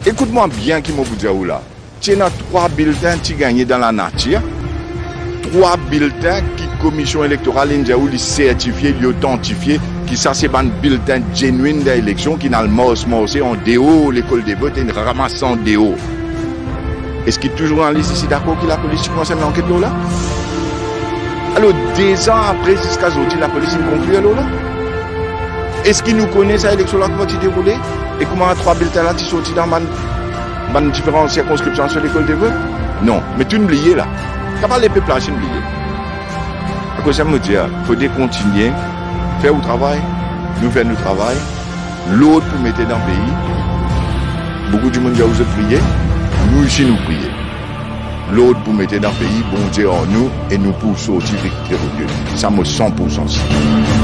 Écoute-moi bien qui m'a dit là. Tu as 3 bulletins qui gagnent dans la nature. 3 bulletins qui commission électorale indiaouli li certifié, li authentifié, qui ça c'est un bulletin genuine d'élection qui n'a le morse en déo, l'école des votes, et ramasse en déo. Est-ce qu'il est toujours en liste ici d'accord que la police commence à l'enquête là? Alors, 2 ans après, jusqu'à aujourd'hui, la police conclut là? Est-ce qu'il nous connaît cette élection là qui va se dérouler? Et comment 3 bulletins là qui sont sortis dans différentes circonscriptions sur l'école des votes? Non, mais tu oublies là. Comment les peuples ont oublié? À cause ça me dit, il faut continuer, faire le travail, nous faire notre travail, l'autre pour mettre dans le pays. Beaucoup de monde a osé prier, nous ici nous prier. L'autre pour mettre dans le pays, bon Dieu en nous, et nous pour sortir victorieux. Ça me 100%